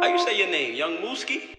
How you say your name? Young Mooski?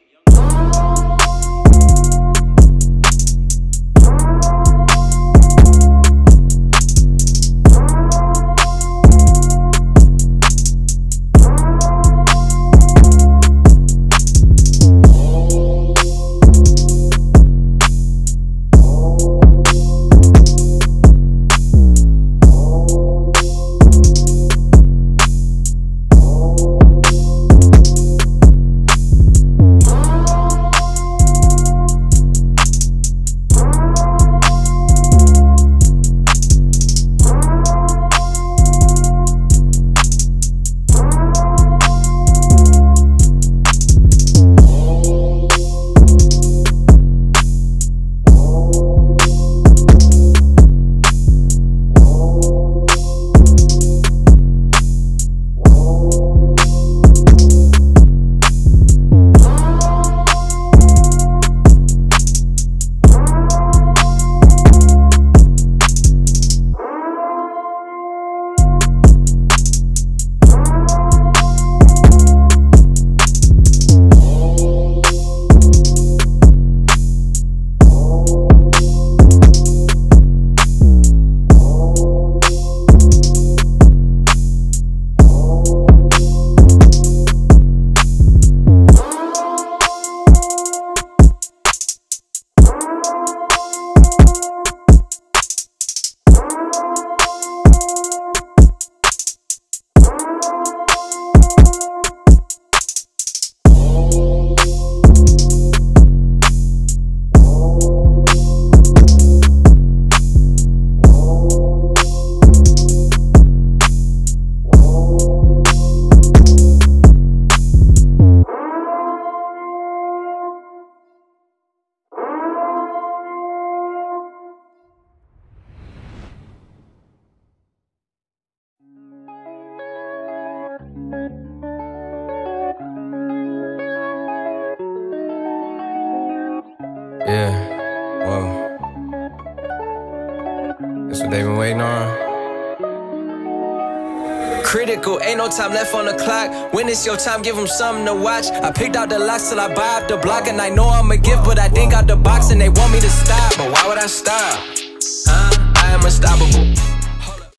Yeah, whoa. That's what they been waiting on. Critical, ain't no time left on the clock. When it's your time, give them something to watch. I picked out the locks till I buy up the block. And I know I'ma give, but I didn't got the box. And they want me to stop, but why would I stop? I am unstoppable.